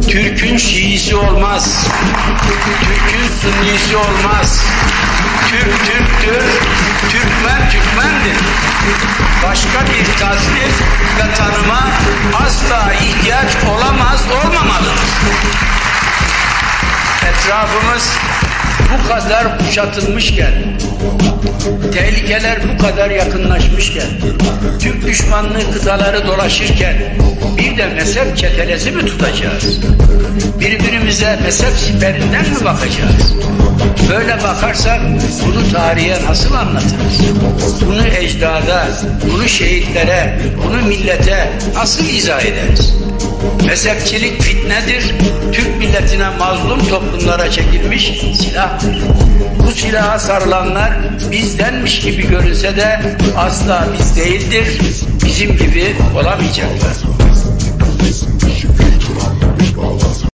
Türk'ün Şiisi olmaz, Türk'ün Sünnisi olmaz. Türk Türk'tür, Türkmen Türkmendir. Başka bir tasnif ve tanıma asla ihtiyaç olamaz, olmamalıdır. Etrafımız bu kadar kuşatılmışken, tehlikeler bu kadar yakınlaşmışken, Türk düşmanlığı kıtaları dolaşırken bir de mezhep çetelesi mi tutacağız? Birbirimize mezhep siperinden mi bakacağız? Böyle bakarsak bunu tarihe nasıl anlatırız? Bunu ecdada, bunu şehitlere, bunu millete nasıl izah ederiz? Mezhepçilik fitnedir, Türk milletine mazlum toplumlara çekilmiş silahdır. Bu silaha sarılanlar bizdenmiş gibi görünse de asla biz değildir, bizim gibi olamayacaklar.